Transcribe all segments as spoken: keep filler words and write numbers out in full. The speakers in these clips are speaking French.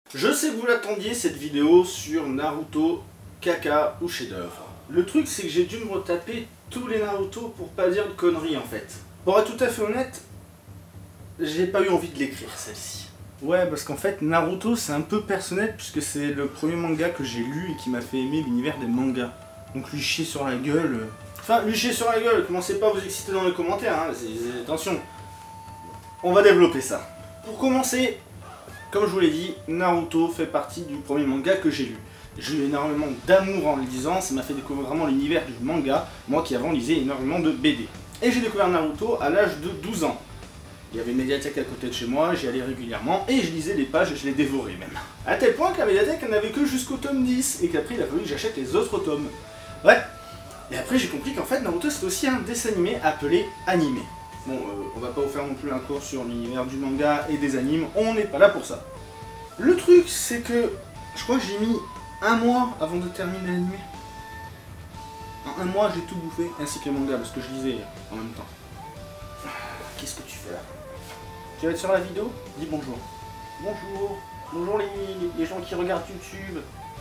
Je sais que vous l'attendiez cette vidéo sur Naruto, caca ou chef-d'œuvre. Le truc c'est que j'ai dû me retaper tous les Naruto pour pas dire de conneries en fait. Pour être tout à fait honnête, j'ai pas eu envie de l'écrire celle-ci. Ouais, parce qu'en fait Naruto c'est un peu personnel puisque c'est le premier manga que j'ai lu et qui m'a fait aimer l'univers des mangas. Donc lui chier sur la gueule... Euh... Enfin, lui chier sur la gueule, commencez pas à vous exciter dans les commentaires, hein. Attention. On va développer ça. Pour commencer, comme je vous l'ai dit, Naruto fait partie du premier manga que j'ai lu. J'ai eu énormément d'amour en le lisant, ça m'a fait découvrir vraiment l'univers du manga, moi qui avant lisais énormément de B D. Et j'ai découvert Naruto à l'âge de douze ans. Il y avait une médiathèque à côté de chez moi, j'y allais régulièrement, et je lisais les pages et je les dévorais même. A tel point que la médiathèque n'avait que jusqu'au tome dix, et qu'après il a fallu que j'achète les autres tomes. Ouais. Et après j'ai compris qu'en fait Naruto c'est aussi un dessin animé appelé animé. Bon, euh, on va pas vous faire non plus un cours sur l'univers du manga et des animes, on n'est pas là pour ça. Le truc c'est que, je crois que j'ai mis un mois avant de terminer l'animé. En un mois j'ai tout bouffé, ainsi que les mangas, parce que je lisais en même temps. Qu'est-ce que tu fais là? Tu vas être sur la vidéo? Dis bonjour. Bonjour. Bonjour les, les gens qui regardent YouTube.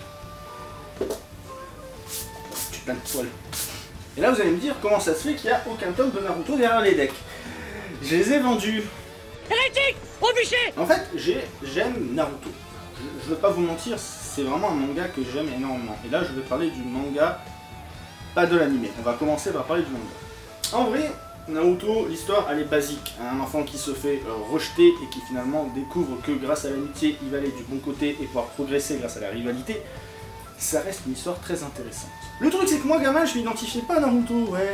Putain de poil. Et là vous allez me dire comment ça se fait qu'il n'y a aucun tome de Naruto derrière les decks. Je les ai vendus. Hérétique! Au bûcher! En fait, j'aime Naruto. Je, je veux pas vous mentir, c'est vraiment un manga que j'aime énormément. Et là je vais parler du manga, pas de l'animé. On va commencer par parler du manga. En vrai, Naruto, l'histoire elle est basique. Un enfant qui se fait euh, rejeter et qui finalement découvre que grâce à l'amitié il va aller du bon côté et pouvoir progresser grâce à la rivalité. Ça reste une histoire très intéressante. Le truc c'est que moi gamin je m'identifiais pas à Naruto, ouais.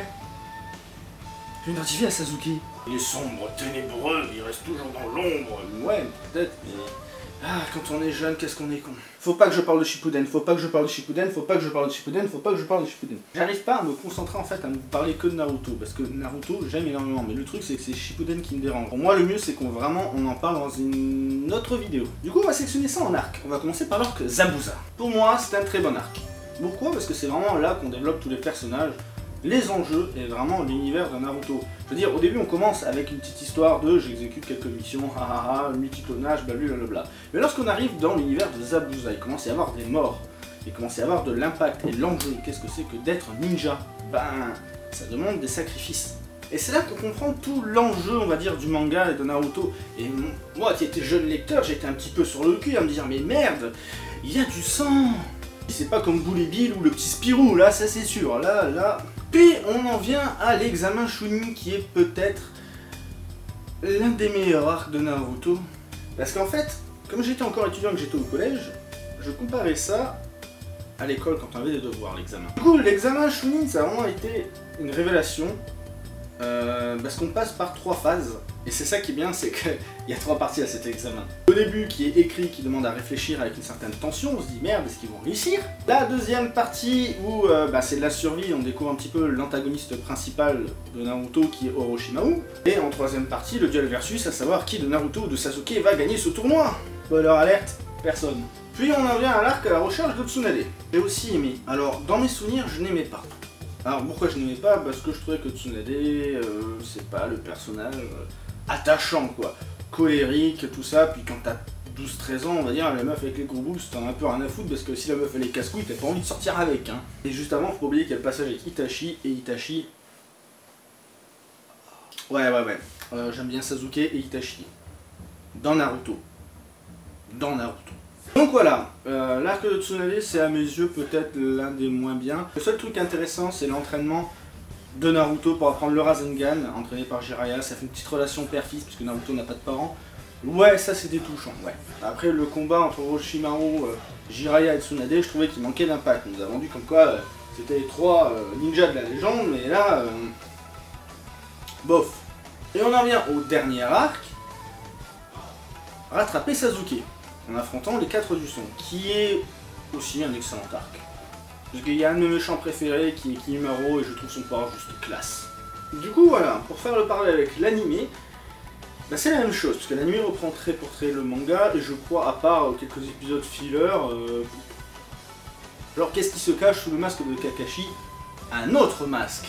Je m'identifie à Sasuke. Il est sombre, ténébreux, il reste toujours dans l'ombre. Ouais, peut-être, mais... Ah, quand on est jeune, qu'est-ce qu'on est con. Faut pas que je parle de Shippuden, faut pas que je parle de Shippuden, faut pas que je parle de Shippuden, faut pas que je parle de Shippuden. J'arrive pas à me concentrer en fait à ne parler que de Naruto, parce que Naruto j'aime énormément, mais le truc c'est que c'est Shippuden qui me dérange. Pour moi le mieux c'est qu'on vraiment on en parle dans une autre vidéo. Du coup on va sectionner ça en arc. On va commencer par l'arc Zabuza. Pour moi c'est un très bon arc. Pourquoi? Parce que c'est vraiment là qu'on développe tous les personnages, les enjeux et vraiment l'univers de Naruto. Je veux dire, au début on commence avec une petite histoire de j'exécute quelques missions, hahaha, multiclonage, blablabla. Mais lorsqu'on arrive dans l'univers de Zabuza, il commence à y avoir des morts, il commence à y avoir de l'impact et l'enjeu. Qu'est-ce que c'est que d'être ninja? Ben, ça demande des sacrifices. Et c'est là qu'on comprend tout l'enjeu, on va dire, du manga et de Naruto. Et moi qui étais jeune lecteur, j'étais un petit peu sur le cul à me dire mais merde, il y a du sang. C'est pas comme Bully Bill ou le petit Spirou, là, ça c'est sûr, là, là... Puis on en vient à l'examen Chunin qui est peut-être l'un des meilleurs arcs de Naruto. Parce qu'en fait, comme j'étais encore étudiant et que j'étais au collège, je comparais ça à l'école quand on avait des devoirs, l'examen. Du coup, l'examen Chunin, ça a vraiment été une révélation. Euh, parce qu'on passe par trois phases. Et c'est ça qui est bien, c'est qu'il y a trois parties à cet examen. Au début, qui est écrit, qui demande à réfléchir avec une certaine tension, on se dit merde, est-ce qu'ils vont réussir? La deuxième partie, où euh, bah, c'est de la survie, on découvre un petit peu l'antagoniste principal de Naruto, qui est Orochimaru. Et en troisième partie, le duel versus, à savoir qui de Naruto ou de Sasuke va gagner ce tournoi. Spoiler alerte, personne. Puis on en vient à l'arc à la recherche de Tsunade. J'ai aussi aimé. Alors, dans mes souvenirs, je n'aimais pas. Alors pourquoi je n'aimais pas? Parce que je trouvais que Tsunade, euh, c'est pas le personnage euh, attachant quoi, colérique, tout ça, puis quand t'as douze treize ans, on va dire, la meuf avec les gros boobs, t'en as un peu rien à foutre, parce que si la meuf elle est casse-couille, t'as pas envie de sortir avec, hein. Et juste avant, faut pas oublier qu'il y a le passage avec Itachi, et Itachi... Ouais, ouais, ouais, euh, j'aime bien Sasuke et Itachi. Dans Naruto. Dans Naruto. Donc voilà, euh, l'arc de Tsunade c'est à mes yeux peut-être l'un des moins bien. Le seul truc intéressant c'est l'entraînement de Naruto pour apprendre le Rasengan, entraîné par Jiraiya. Ça fait une petite relation père-fils puisque Naruto n'a pas de parents. Ouais, ça c'était touchant, ouais. Après le combat entre Orochimaru, euh, Jiraiya et Tsunade, je trouvais qu'il manquait d'impact. On nous a vendu comme quoi euh, c'était les trois euh, ninjas de la légende, mais là, euh, bof. Et on en vient au dernier arc, rattraper Sasuke. En affrontant les quatre du son, qui est aussi un excellent arc. Parce qu'il y a un de mes méchants préférés qui est Kinemaro et je trouve son pouvoir juste classe. Du coup voilà, pour faire le parallèle avec l'animé, bah c'est la même chose, parce que l'animé reprend trait pour trait le manga, et je crois, à part quelques épisodes filler, euh... alors qu'est-ce qui se cache sous le masque de Kakashi? Un autre masque.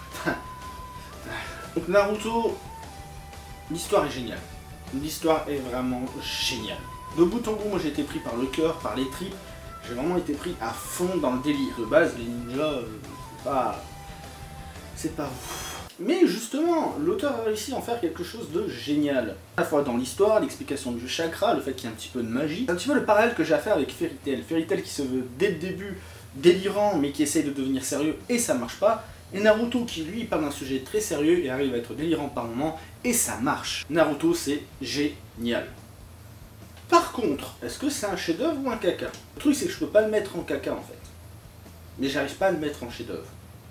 Donc Naruto, l'histoire est géniale. L'histoire est vraiment géniale. De bout en bout, moi j'ai été pris par le cœur, par les tripes. J'ai vraiment été pris à fond dans le délire. De base, les ninjas, euh, c'est pas... c'est pas ouf. Mais justement, l'auteur a réussi à en faire quelque chose de génial. À la fois dans l'histoire, l'explication du chakra, le fait qu'il y ait un petit peu de magie. C'est un petit peu le parallèle que j'ai à faire avec Fairy Tail. Fairy Tail qui se veut dès le début délirant, mais qui essaye de devenir sérieux et ça marche pas. Et Naruto qui lui parle d'un sujet très sérieux et arrive à être délirant par moments et ça marche. Naruto c'est génial. Par contre, est-ce que c'est un chef-d'œuvre ou un caca? Le truc c'est que je peux pas le mettre en caca en fait. Mais j'arrive pas à le mettre en chef-d'œuvre.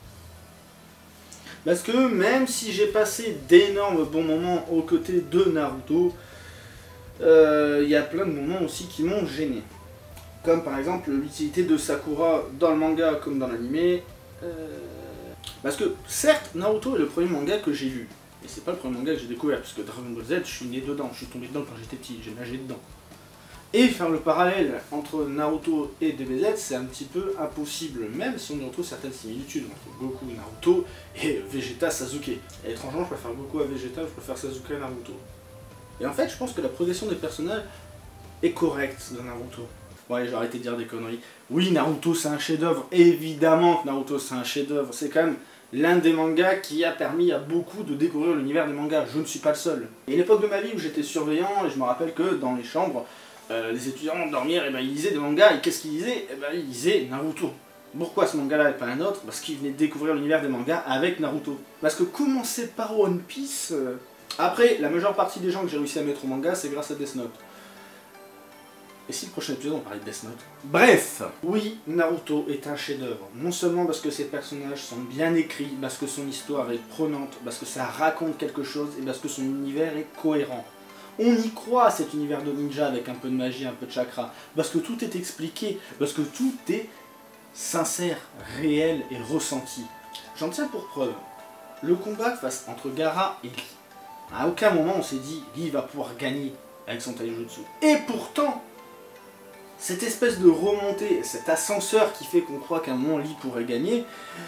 Parce que même si j'ai passé d'énormes bons moments aux côtés de Naruto, il euh, y a plein de moments aussi qui m'ont gêné. Comme par exemple l'utilité de Sakura dans le manga comme dans l'anime. Euh... Parce que certes, Naruto est le premier manga que j'ai lu. Et c'est pas le premier manga que j'ai découvert, puisque Dragon Ball Z, je suis né dedans, je suis tombé dedans quand j'étais petit, j'ai nagé dedans. Et faire le parallèle entre Naruto et D B Z, c'est un petit peu impossible, même si on y retrouve certaines similitudes entre Goku et Naruto et Vegeta Sasuke. Et étrangement, je préfère Goku à Vegeta, je préfère Sasuke à Naruto. Et en fait, je pense que la progression des personnages est correcte dans Naruto. Ouais, j'ai arrêté de dire des conneries. Oui, Naruto c'est un chef-d'œuvre, évidemment que Naruto c'est un chef-d'œuvre, c'est quand même l'un des mangas qui a permis à beaucoup de découvrir l'univers des mangas, je ne suis pas le seul. Il y a une époque de ma vie où j'étais surveillant et je me rappelle que dans les chambres, Euh, les étudiants dormir, et ben, ils lisaient des mangas, et qu'est-ce qu'ils lisaient? Et ben, ils lisaient Naruto. Pourquoi ce manga-là et pas un autre? Parce qu'ils venaient de découvrir l'univers des mangas avec Naruto. Parce que commencer par One Piece... Euh... Après, la majeure partie des gens que j'ai réussi à mettre au manga, c'est grâce à Death Note. Et si le prochain épisode on parlait de Death Note? Bref, oui, Naruto est un chef-d'œuvre. Non seulement parce que ses personnages sont bien écrits, parce que son histoire est prenante, parce que ça raconte quelque chose, et parce que son univers est cohérent. On y croit à cet univers de ninja avec un peu de magie, un peu de chakra, parce que tout est expliqué, parce que tout est sincère, réel et ressenti. J'en tiens pour preuve le combat face entre Gaara et Lee. À aucun moment on s'est dit Lee va pouvoir gagner avec son taijutsu. Et pourtant, cette espèce de remontée, cet ascenseur qui fait qu'on croit qu'à un moment Lee pourrait gagner,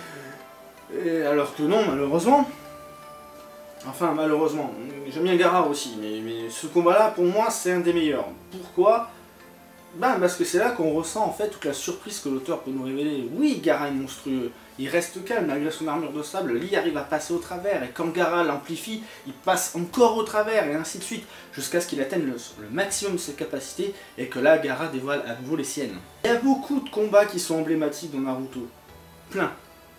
et alors que non, malheureusement. Enfin, malheureusement, j'aime bien Gaara aussi, mais, mais ce combat-là, pour moi, c'est un des meilleurs. Pourquoi? Ben, parce que c'est là qu'on ressent en fait toute la surprise que l'auteur peut nous révéler. Oui, Gaara est monstrueux, il reste calme malgré son armure de sable, Lee arrive à passer au travers, et quand Gaara l'amplifie, il passe encore au travers, et ainsi de suite, jusqu'à ce qu'il atteigne le, le maximum de ses capacités, et que là, Gaara dévoile à nouveau les siennes. Il y a beaucoup de combats qui sont emblématiques dans Naruto. Plein.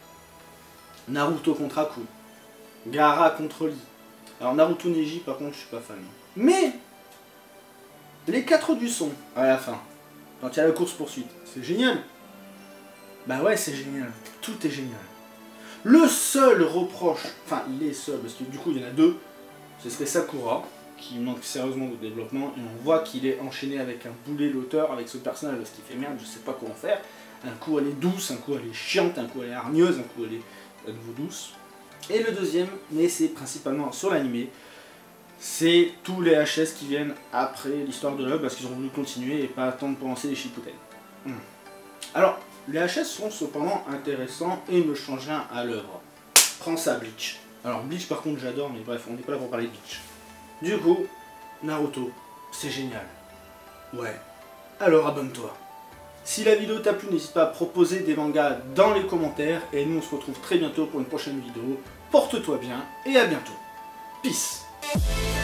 Naruto contre Aku. Gaara contre Lee. Alors Naruto Neji par contre je suis pas fan. Mais les quatre du son à la fin, quand il y a la course poursuite, c'est génial. Bah ouais c'est génial, tout est génial. Le seul reproche, enfin il est seul parce que du coup il y en a deux, ce serait Sakura, qui manque sérieusement de développement et on voit qu'il est enchaîné avec un boulet l'auteur, avec ce personnage parce qu'il fait merde, je sais pas comment faire. Un coup elle est douce, un coup elle est chiante, un coup elle est hargneuse, un coup elle est à nouveau douce. Et le deuxième, mais c'est principalement sur l'animé, c'est tous les H S qui viennent après l'histoire de l'œuvre parce qu'ils ont voulu continuer et pas attendre pour lancer les Shippuden. Hum. Alors, les H S sont cependant intéressants et ne changent rien à l'œuvre. Prends ça, Bleach. Alors, Bleach par contre j'adore, mais bref, on n'est pas là pour parler de Bleach. Du coup, Naruto, c'est génial. Ouais, alors abonne-toi. Si la vidéo t'a plu, n'hésite pas à proposer des mangas dans les commentaires. Et nous, on se retrouve très bientôt pour une prochaine vidéo. Porte-toi bien et à bientôt. Peace.